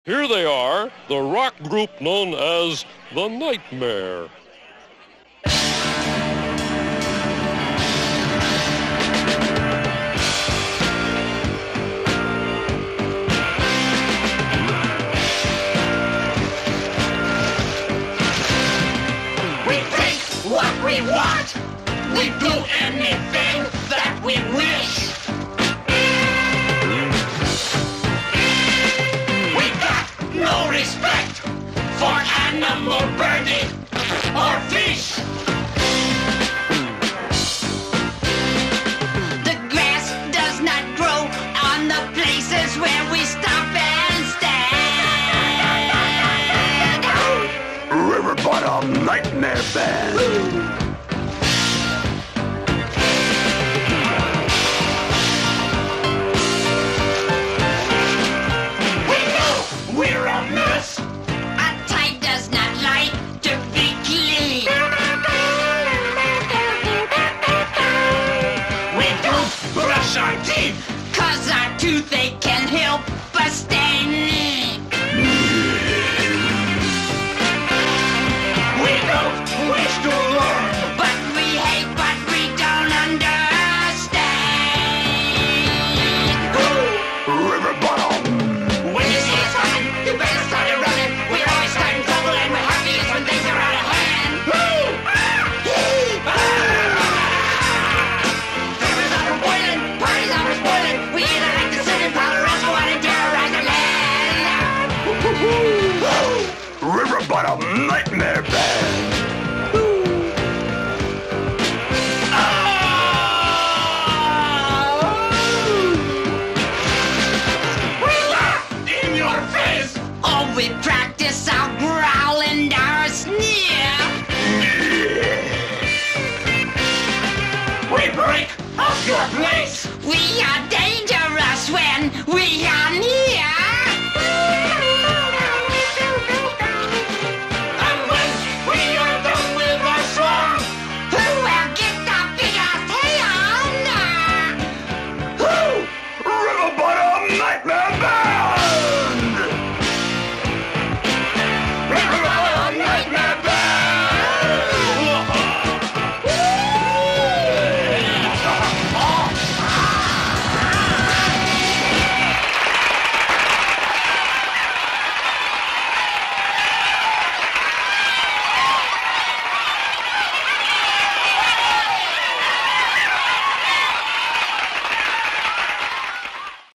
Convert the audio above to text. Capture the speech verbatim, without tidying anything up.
Here they are, the rock group known as the Nightmare. We think what we want. We do anything that we wish. We got no respect for animal, birdie, or fish. The grass does not grow on the places where we stop and stand. Riverbottom Nightmare Band. We're a mess. A tie does not like to be clean. We don't brush our teeth, cause our toothache can help us stay neat. We don't wish to learn, but we hate what we don't understand. Riverbottom. When you see us coming, you better start it running. We always start in trouble and we're happiest when things are out of hand. Flavors are boiling, parties are spoiling. We either like to sit in powder or go out and terrorize our land. Riverbottom Nightmare Band.